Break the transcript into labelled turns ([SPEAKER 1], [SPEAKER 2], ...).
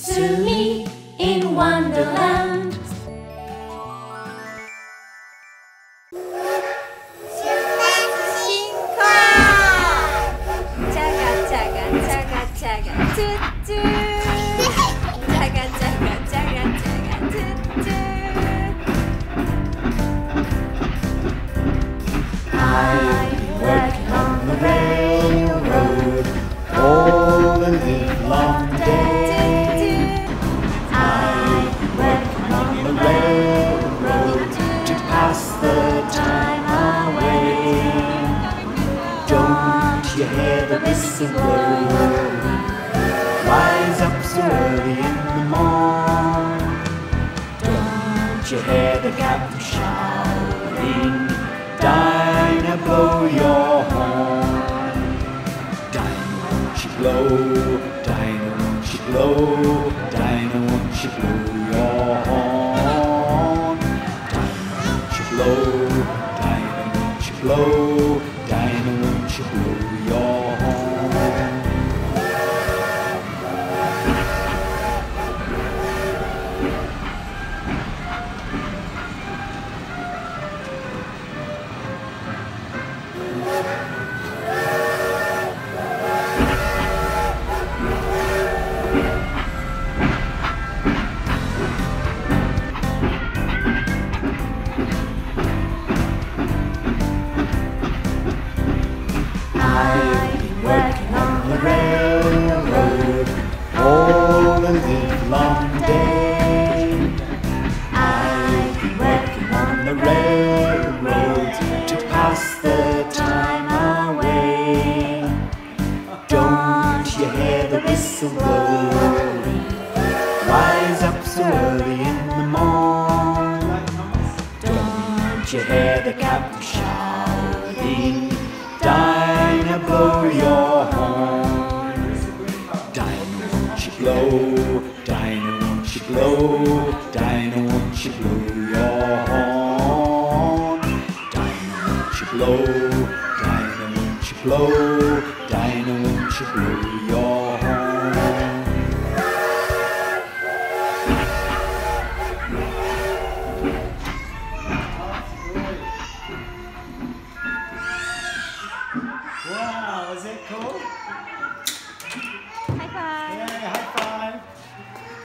[SPEAKER 1] to me in Wonderland.
[SPEAKER 2] 자가 자가 자가 자가 뚜뚜 자가 자가 자가 자가 뚜뚜
[SPEAKER 3] I've been working on the railroad all the livelong day. I've been working on the railroad to pass the time away. Don't you hear the whistle blow? Rise up so early in the morn. Don't you hear the captain shouting? Dinah, blow your horn. Dinah, won't you blow? Dinah, won't you blow? Dinah, won't you blow your horn? Dinah, won't you blow? Dinah, won't you blow? Dinah, won't you blow your horn? I've been working on the railroad all the livelong day. I've been working on the railroad to pass the time away. Don't you hear the whistle blowing? Rise up so early in the morn. Don't you hear the captain shouting? Dinah, blow your horn. Dinah, won't you blow? Dinah, won't you blow? Dinah, won't you blow your horn? Dinah, won't you blow? Dinah, won't you blow? Dinah, won't you blow